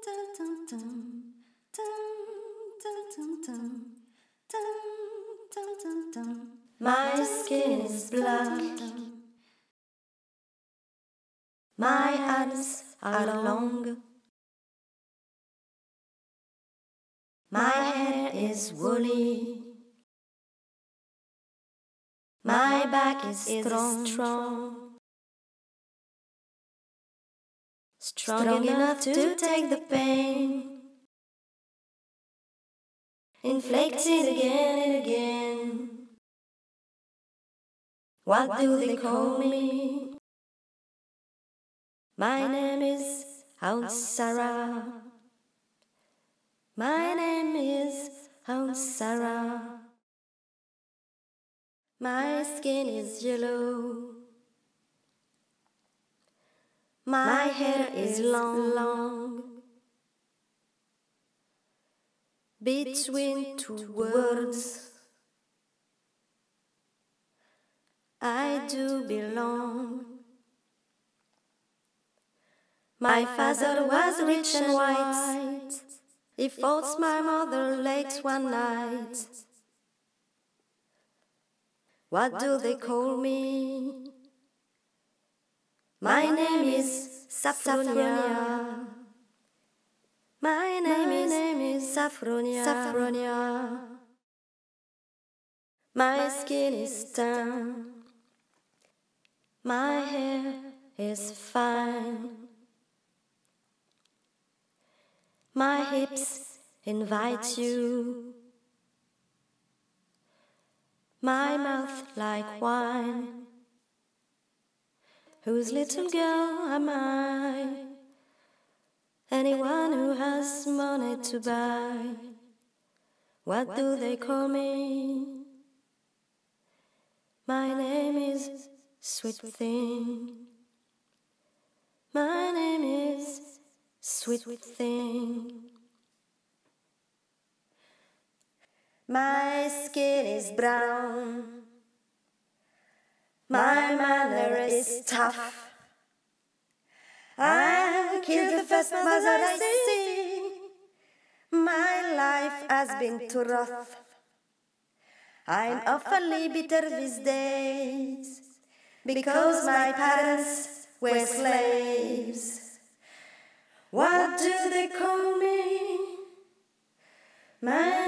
My skin is black, my hands are long, my hair is woolly, my back is strong, strong enough to take the pain, inflicted again and again. What do they call me? My name is Aunt Sarah. My name is Aunt Sarah. My skin is yellow. My hair is long. Between two words, I do belong. My father was rich and white. He forced my mother late one night. What do they call me? My name is Saffronia. My name is Saffronia. My skin is tan. My hair is fine. My hips invite you. My mouth like wine. Whose little girl am I? Anyone who has money to buy. What do they call me? My name is Sweet Thing. My name is Sweet Thing. My skin is brown. My manner is tough. I'll kill the first mother I see. My life has been too rough. I'm awfully bitter these days because my parents were slaves. What do they call me? My